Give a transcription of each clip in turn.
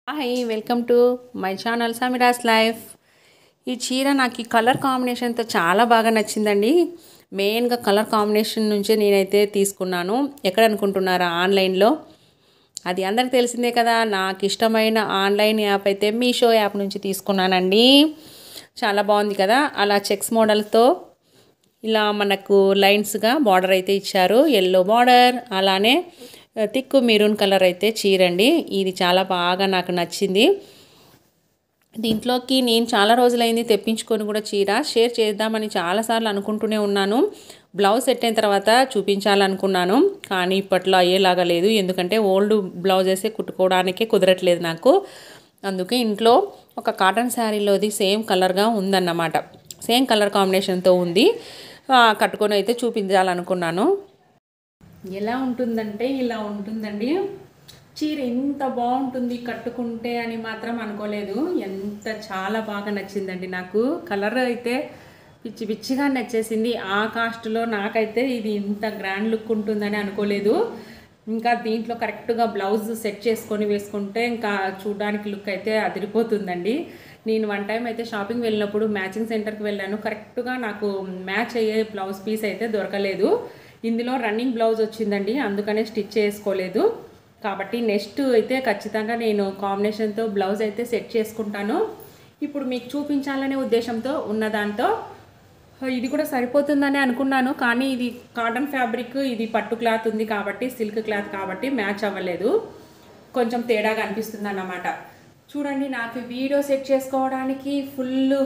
Hi welcome to my channel Sameera's life. ఈ చీర నాకు ఈ కలర్ కాంబినేషన్తో చాలా బాగా నచ్చిందండి. మెయిన్గా కలర్ కాంబినేషన్ నుంచే నేనైతే తీసుకున్నాను. ఎక్కడ అనుకుంటున్నారా? ఆన్లైన్లో. అది అందరికి తెలిసిందే కదా. నాకు ఇష్టమైన ఆన్లైన్ యాప్ అయితే మీషో యాప్ నుంచి తీసుకున్నానండి. చాలా బాగుంది కదా. అలా చెక్స్ మోడల్తో ఇలా మనకు లైన్స్గా బార్డర్ అయితే ఇచ్చారు. ఎల్లో బార్డర్, అలానే థిక్ మెరూన్ కలర్ అయితే చీరండి. ఇది చాలా బాగా నాకు నచ్చింది. దీంట్లోకి నేను చాలా రోజులైంది తెప్పించుకొని కూడా చీర షేర్ చేద్దామని చాలాసార్లు అనుకుంటూనే ఉన్నాను. బ్లౌజ్ సెట్ అయిన తర్వాత చూపించాలనుకున్నాను, కానీ ఇప్పట్లో అయ్యేలాగా లేదు. ఎందుకంటే ఓల్డ్ బ్లౌజెసే కుట్టుకోవడానికే కుదరట్లేదు నాకు. అందుకే ఇంట్లో ఒక కాటన్ శారీలోది సేమ్ కలర్గా ఉందన్నమాట. సేమ్ కలర్ కాంబినేషన్తో ఉంది. కట్టుకొని అయితే చూపించాలనుకున్నాను. ఎలా ఉంటుందంటే ఇలా ఉంటుందండి. చీర ఎంత బాగుంటుంది కట్టుకుంటే అని మాత్రం అనుకోలేదు. చాలా బాగా నచ్చిందండి నాకు. కలర్ అయితే పిచ్చి పిచ్చిగా నచ్చేసింది. ఆ కాస్ట్లో నాకైతే ఇది ఇంత గ్రాండ్ లుక్ ఉంటుందని అనుకోలేదు. ఇంకా దీంట్లో కరెక్ట్గా బ్లౌజ్ సెట్ చేసుకొని వేసుకుంటే ఇంకా చూడడానికి లుక్ అయితే అదిరిపోతుందండి. నేను వన్ టైం అయితే షాపింగ్ వెళ్ళినప్పుడు మ్యాచింగ్ సెంటర్కి వెళ్ళాను. కరెక్ట్గా నాకు మ్యాచ్ అయ్యే బ్లౌజ్ పీస్ అయితే దొరకలేదు. ఇందులో రన్నింగ్ బ్లౌజ్ వచ్చిందండి, అందుకనే స్టిచ్ చేసుకోలేదు. కాబట్టి నెక్స్ట్ అయితే ఖచ్చితంగా నేను కాంబినేషన్తో బ్లౌజ్ అయితే సెట్ చేసుకుంటాను. ఇప్పుడు మీకు చూపించాలనే ఉద్దేశంతో ఉన్నదాంతో ఇది కూడా సరిపోతుందని అనుకున్నాను. కానీ ఇది కాటన్ ఫ్యాబ్రిక్, ఇది పట్టు క్లాత్ ఉంది కాబట్టి, సిల్క్ క్లాత్ కాబట్టి మ్యాచ్ అవ్వలేదు. కొంచెం తేడాగా అనిపిస్తుంది అన్నమాట. చూడండి, నాకు వీడియో సెట్ చేసుకోవడానికి ఫుల్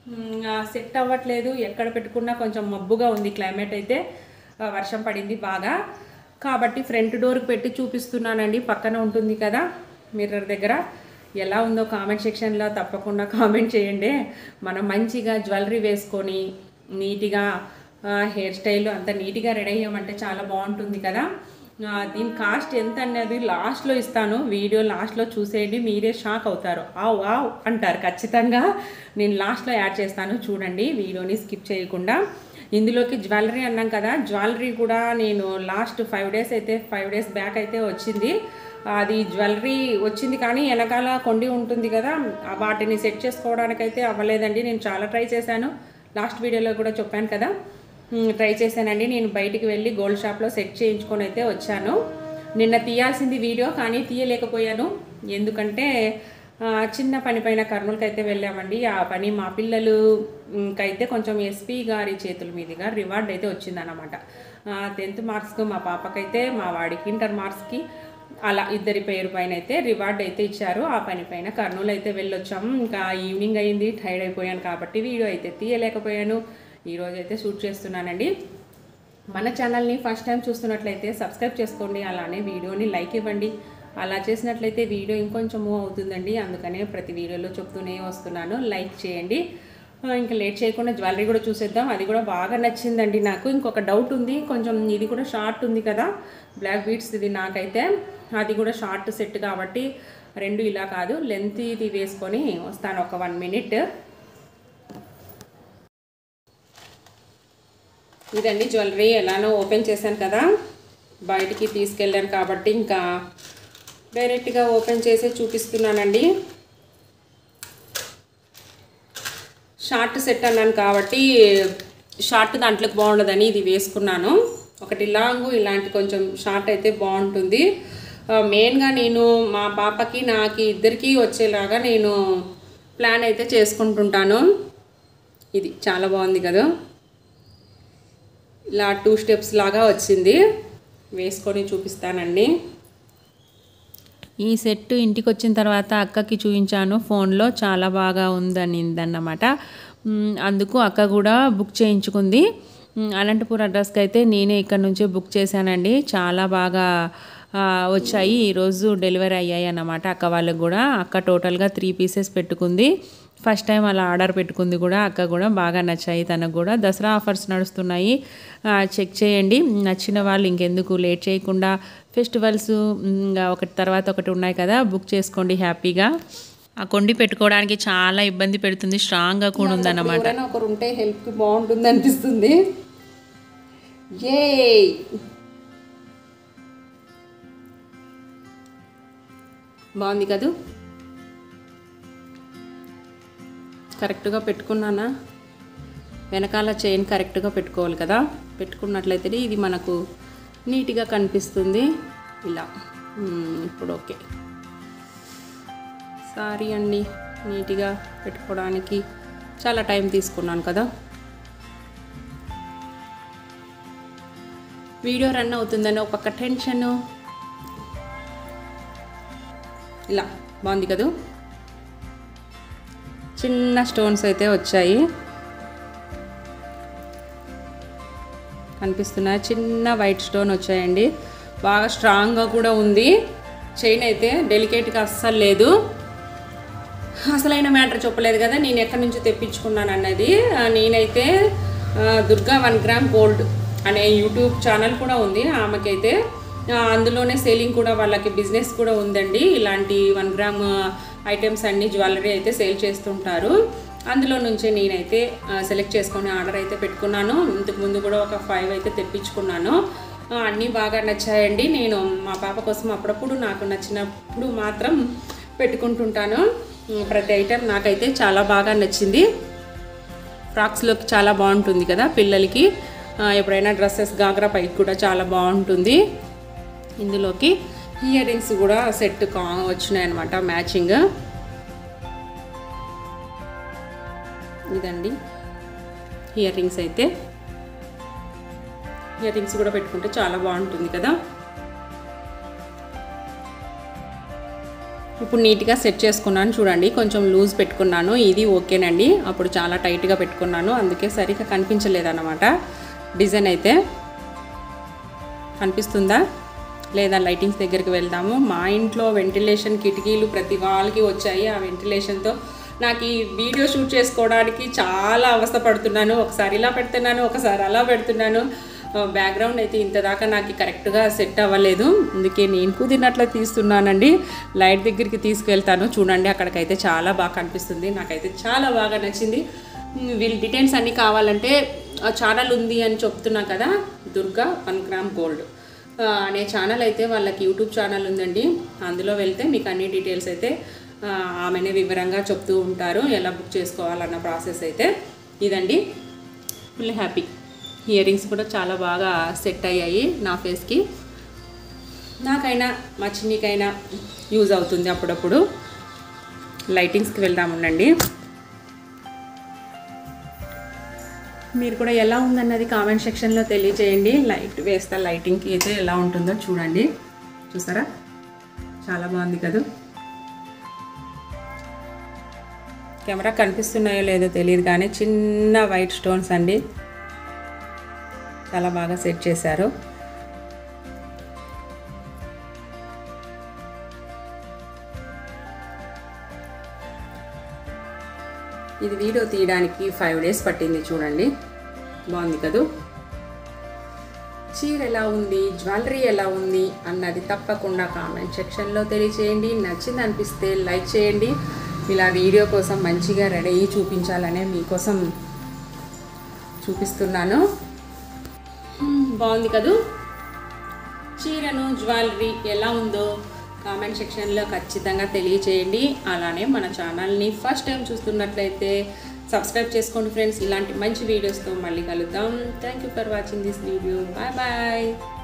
సెట్ అవ్వట్లేదు. ఎక్కడ పెట్టుకున్నా కొంచెం మబ్బుగా ఉంది క్లైమేట్ అయితే. వర్షం పడింది బాగా, కాబట్టి ఫ్రంట్ డోర్కి పెట్టి చూపిస్తున్నానండి. పక్కన ఉంటుంది కదా మిర్రర్ దగ్గర. ఎలా ఉందో కామెంట్ సెక్షన్లో తప్పకుండా కామెంట్ చేయండి. మనం మంచిగా జ్యువెలరీ వేసుకొని నీట్గా హెయిర్ స్టైల్ అంతా నీట్గా రెడీ అయ్యామంటే చాలా బాగుంటుంది కదా. దీని కాస్ట్ ఎంత అనేది లాస్ట్లో ఇస్తాను. వీడియో లాస్ట్లో చూసేయండి, మీరే షాక్ అవుతారు. ఆవ్ ఆవ్ అంటారు ఖచ్చితంగా. నేను లాస్ట్లో యాడ్ చేస్తాను, చూడండి వీడియోని స్కిప్ చేయకుండా. ఇందులోకి జ్యువెలరీ అన్నాం కదా, జ్యువెలరీ కూడా నేను లాస్ట్ 5 డేస్ బ్యాక్ అయితే వచ్చింది. అది జ్యువెలరీ వచ్చింది, కానీ వెనకాల కొండి ఉంటుంది కదా, వాటిని సెట్ చేసుకోవడానికైతే అవ్వలేదండి. నేను చాలా ట్రై చేశాను, లాస్ట్ వీడియోలో కూడా చెప్పాను కదా. ట్రై చేశానండి. నేను బయటికి వెళ్ళి గోల్డ్ షాప్లో సెట్ చేయించుకొని అయితే వచ్చాను. నిన్న తీయాల్సింది వీడియో, కానీ తీయలేకపోయాను. ఎందుకంటే చిన్న పని పైన కర్నూలుకి అయితే వెళ్ళామండి. ఆ పని మా పిల్లలుకైతే కొంచెం ఎస్పీ గారి చేతుల మీదుగా రివార్డ్ అయితే వచ్చిందన్నమాట. 10th మార్క్స్కి మా పాపకైతే, మా వాడికి ఇంటర్ మార్క్స్కి, అలా ఇద్దరి పేరు పైన అయితే రివార్డ్ అయితే ఇచ్చారు. ఆ పని పైన కర్నూలు అయితే వెళ్ళొచ్చాము. ఇంకా ఈవినింగ్ అయింది, టైర్డ్ అయిపోయాను కాబట్టి వీడియో అయితే తీయలేకపోయాను. ఈరోజు అయితే షూట్ చేస్తున్నానండి. మన ఛానల్ని ఫస్ట్ టైం చూస్తున్నట్లయితే సబ్స్క్రైబ్ చేసుకోండి, అలానే వీడియోని లైక్ ఇవ్వండి. అలా చేసినట్లయితే వీడియో ఇంకొంచెం మూవ్ అవుతుందండి. అందుకనే ప్రతి వీడియోలో చెప్తూనే వస్తున్నాను, లైక్ చేయండి. ఇంకా లేట్ చేయకుండా జ్యువెలరీ కూడా చూసేద్దాం. అది కూడా బాగా నచ్చిందండి నాకు. ఇంకొక డౌట్ ఉంది, కొంచెం ఇది కూడా షార్ట్ ఉంది కదా బ్లాక్ బీడ్స్, ఇది నాకైతే అది కూడా షార్ట్ సెట్ కాబట్టి రెండు ఇలా కాదు, లెంత్ ఇది వేసుకొని వస్తాను ఒక 1 మినిట్. ఇదండి జ్యువెలరీ. ఎలానో ఓపెన్ చేశాను కదా, బయటికి తీసుకెళ్ళాను కాబట్టి ఇంకా డైరెక్ట్గా ఓపెన్ చేసి చూపిస్తున్నానండి. షార్ట్ సెట్ అన్నాను కాబట్టి షార్ట్ దాంట్లోకి బాగుండదని ఇది వేసుకున్నాను. ఒకటి లాంగ్, ఇలాంటి కొంచెం షార్ట్ అయితే బాగుంటుంది. మెయిన్గా నేను మా పాపకి నాకు ఇద్దరికీ వచ్చేలాగా నేను ప్లాన్ అయితే చేసుకుంటుంటాను. ఇది చాలా బాగుంది కదా, ఇలా 2 స్టెప్స్ లాగా వచ్చింది. వేసుకొని చూపిస్తానండి. ఈ సెట్ ఇంటికి వచ్చిన తర్వాత అక్కకి చూపించాను ఫోన్లో, చాలా బాగా ఉందన్నమాట. అందుకు అక్క కూడా బుక్ చేయించుకుంది. అనంతపూర్ అడ్రస్కి అయితే నేనే ఇక్కడ నుంచే బుక్ చేశానండి. చాలా బాగా వచ్చాయి. ఈరోజు డెలివరీ అయ్యాయి అన్నమాట అక్క వాళ్ళకి కూడా. అక్క టోటల్గా 3 పీసెస్ పెట్టుకుంది. ఫస్ట్ టైం అలా ఆర్డర్ పెట్టుకుంది కూడా. అక్క కూడా బాగా నచ్చాయి తనకు కూడా. దసరా ఆఫర్స్ నడుస్తున్నాయి, చెక్ చేయండి. నచ్చిన వాళ్ళు ఇంకెందుకు లేట్ చేయకుండా, ఫెస్టివల్స్ ఒకటి తర్వాత ఒకటి ఉన్నాయి కదా, బుక్ చేసుకోండి హ్యాపీగా. ఆ కొండి పెట్టుకోవడానికి చాలా ఇబ్బంది పెడుతుంది, స్ట్రాంగ్గా కూడా ఉందన్నమాట. ఒకరు ఉంటే హెల్ప్కి బాగుంటుంది అనిపిస్తుంది. ఏ బాగుంది కదా. కరెక్ట్గా పెట్టుకున్నానా? వెనకాల చైన్ కరెక్ట్గా పెట్టుకోవాలి కదా. పెట్టుకున్నట్లయితే ఇది మనకు నీట్గా కనిపిస్తుంది ఇలా. ఇప్పుడు ఓకే. సారీ అండి, నీట్గా పెట్టుకోవడానికి చాలా టైం తీసుకున్నాను కదా. వీడియో రన్ అవుతుందని ఒక పక్క టెన్షను. ఇలా బాగుంది కదా. చిన్న స్టోన్స్ అయితే వచ్చాయి, కనిపిస్తున్నాయి. చిన్న వైట్ స్టోన్ వచ్చాయండి. బాగా స్ట్రాంగ్గా కూడా ఉంది. చైన్ అయితే డెలికేట్గా అస్సలు లేదు. అసలైన మ్యాటర్ చెప్పలేదు కదా నేను ఎక్కడి నుంచి తెప్పించుకున్నాను అన్నది. నేనైతే దుర్గా 1 గ్రామ్ గోల్డ్ అనే యూట్యూబ్ ఛానల్ కూడా ఉంది ఆమెకైతే. అందులోనే సేలింగ్ కూడా, వాళ్ళకి బిజినెస్ కూడా ఉందండి. ఇలాంటి 1 గ్రామ్ ఐటమ్స్ అన్ని జ్యువెలరీ అయితే సేల్ చేస్తుంటారు. అందులో నుంచే నేనైతే సెలెక్ట్ చేసుకొని ఆర్డర్ అయితే పెట్టుకున్నాను. ఇంతకుముందు కూడా ఒక 5 అయితే తెప్పించుకున్నాను. అన్నీ బాగా నచ్చాయండి. నేను మా పాప కోసం అప్పుడప్పుడు నాకు నచ్చినప్పుడు మాత్రం పెట్టుకుంటుంటాను. ప్రతి ఐటెం నాకైతే చాలా బాగా నచ్చింది. ఫ్రాక్స్లోకి చాలా బాగుంటుంది కదా పిల్లలకి. ఎప్పుడైనా డ్రెస్సెస్, గాగ్రా పైకి కూడా చాలా బాగుంటుంది. ఇందులోకి ఇయర్ రింగ్స్ కూడా సెట్ వచ్చినాయి అన్నమాట, మ్యాచింగ్. ఇదండి ఇయర్ రింగ్స్. అయితే ఇయర్ రింగ్స్ కూడా పెట్టుకుంటే చాలా బాగుంటుంది కదా. ఇప్పుడు నీట్గా సెట్ చేసుకున్నాను చూడండి. కొంచెం లూజ్ పెట్టుకున్నాను, ఇది ఓకేనండి. అప్పుడు చాలా టైట్గా పెట్టుకున్నాను, అందుకే సరిగ్గా కనిపించలేదన్నమాట. డిజైన్ అయితే కనిపిస్తుందా లేదా? లైటింగ్స్ దగ్గరికి వెళ్దాము. మా ఇంట్లో వెంటిలేషన్ కిటికీలు ప్రతి వాళ్ళకి వచ్చాయి. ఆ వెంటిలేషన్తో నాకు ఈ వీడియో షూట్ చేసుకోవడానికి చాలా అవస్థపడుతున్నాను. ఒకసారి ఇలా పెడుతున్నాను, ఒకసారి అలా పెడుతున్నాను. బ్యాక్గ్రౌండ్ అయితే ఇంత దాకా నాకు కరెక్ట్గా సెట్ అవ్వలేదు, అందుకే నేను కుదిరినట్లు తీస్తున్నానండి. లైట్ దగ్గరికి తీసుకెళ్తాను చూడండి, అక్కడికైతే చాలా బాగా కనిపిస్తుంది. నాకైతే చాలా బాగా నచ్చింది. వీళ్ళ డీటెయిల్స్ అన్నీ కావాలంటే ఛానల్ ఉంది అని చెప్తున్నా కదా, దుర్గా 1 గ్రామ్ గోల్డ్ అనే ఛానల్ అయితే వాళ్ళకి యూట్యూబ్ ఛానల్ ఉందండి. అందులో వెళ్తే మీకు అన్ని డీటెయిల్స్ అయితే ఆమెనే వివరంగా చెప్తూ ఉంటారు, ఎలా బుక్ చేసుకోవాలన్న ప్రాసెస్ అయితే. ఇదండి, ఫుల్ హ్యాపీ. ఇయర్ రింగ్స్ కూడా చాలా బాగా సెట్ అయ్యాయి నా ఫేస్కి. నాకైనా మా చిన్నికైనా యూజ్ అవుతుంది అప్పుడప్పుడు. లైటింగ్స్కి వెళ్దాముండండి. మీరు కూడా ఎలా ఉందన్నది కామెంట్ సెక్షన్లో తెలియజేయండి. లైట్ వేస్తా, లైటింగ్కి అయితే ఎలా ఉంటుందో చూడండి. చూసారా, చాలా బాగుంది కదా. కెమెరా కనిపిస్తున్నాయో లేదో తెలియదు కానీ చిన్న వైట్ స్టోన్స్ అండి, చాలా బాగా సెట్ చేశారు. ఇది వీడియో తీయడానికి 5 డేస్ పట్టింది చూడండి. బాగుంది కదా. చీర ఎలా ఉంది, జ్యువెలరీ ఎలా ఉంది అన్నది తప్పకుండా కామెంట్ సెక్షన్లో తెలియచేయండి. నచ్చింది అనిపిస్తే లైక్ చేయండి. ఇలా వీడియో కోసం మంచిగా రెడీ అయ్యి చూపించాలనే మీకోసం చూపిస్తున్నాను. బాగుంది కదా. చీరను, జ్యువెలరీ ఎలా ఉందో కామెంట్ సెక్షన్లో ఖచ్చితంగా తెలియచేయండి. అలానే మన ఛానల్ని ఫస్ట్ టైం చూస్తున్నట్లయితే సబ్స్క్రైబ్ చేసుకోండి ఫ్రెండ్స్. ఇలాంటి మంచి వీడియోస్తో మళ్ళీ కలుద్దాం. Thank you for watching this video. Bye bye.